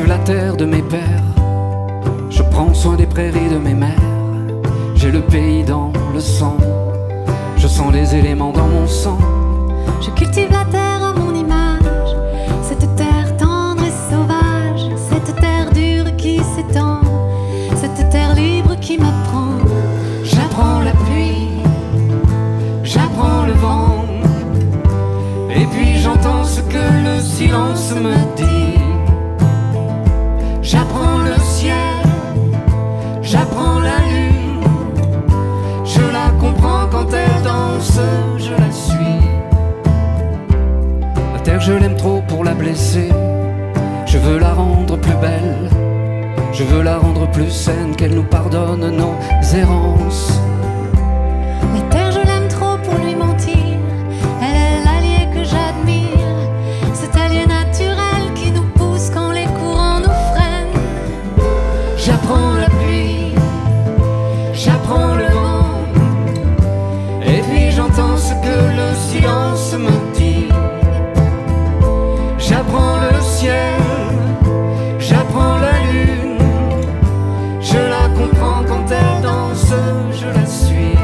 cultive la terre de mes pères, je prends soin des prairies de mes mères. J'ai le pays dans le sang, je sens les éléments dans mon sang. Je cultive la terre à mon image, cette terre tendre et sauvage, cette terre dure qui s'étend, cette terre libre qui m'apprend. J'apprends la pluie, j'apprends le vent, et puis j'entends ce que le silence me dit. J'apprends le ciel, j'apprends la lune, je la comprends quand elle danse, je la suis. La terre je l'aime trop pour la blesser, je veux la rendre plus belle, je veux la rendre plus saine, qu'elle nous pardonne nos errances. La terre je l'aime trop pour lui mentir, elle est l'allié que j'admire, cet allié naturel qui nous pousse quand les courants nous freinent. J'apprends la pluie, j'apprends le vent, et puis j'entends ce que le silence me dit. J'apprends le ciel, j'apprends la lune, je la comprends quand elle danse, je la suis.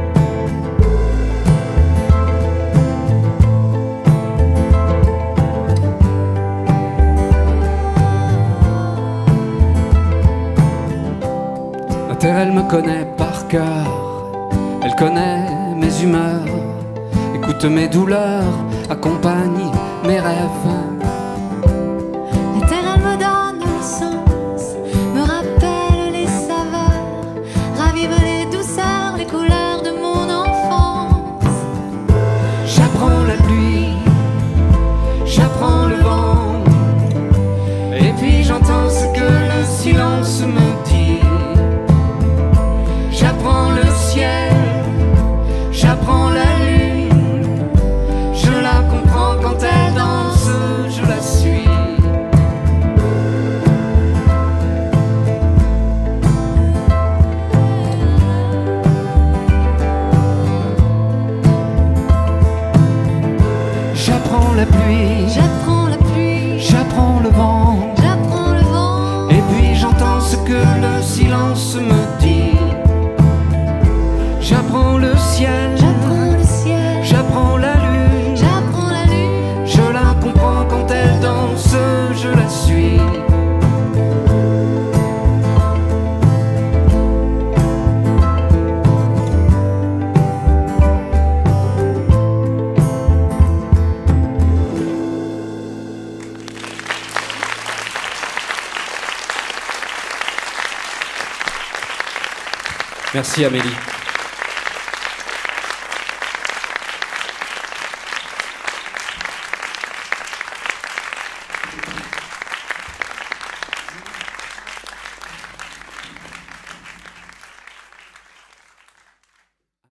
La terre elle me connaît par cœur, elle connaît mes humeurs, écoute mes douleurs, accompagne mes rêves. La terre elle me donne le sens, me rappelle les saveurs, ravive les douceurs, les couleurs de mon enfance. J'apprends la pluie, j'apprends le vent, et puis j'entends ce que le silence me dit. J'apprends le ciel, j'apprends la lune, je la comprends quand elle danse, je la suis. J'apprends la pluie, J'apprends la pluie, j'apprends le vent, j'apprends le vent, et puis j'entends ce que le silence me dit. J'apprends le ciel, j'apprends le ciel, j'apprends la lune, j'apprends la lune. je la comprends quand elle danse, je la suis. Merci Amélie.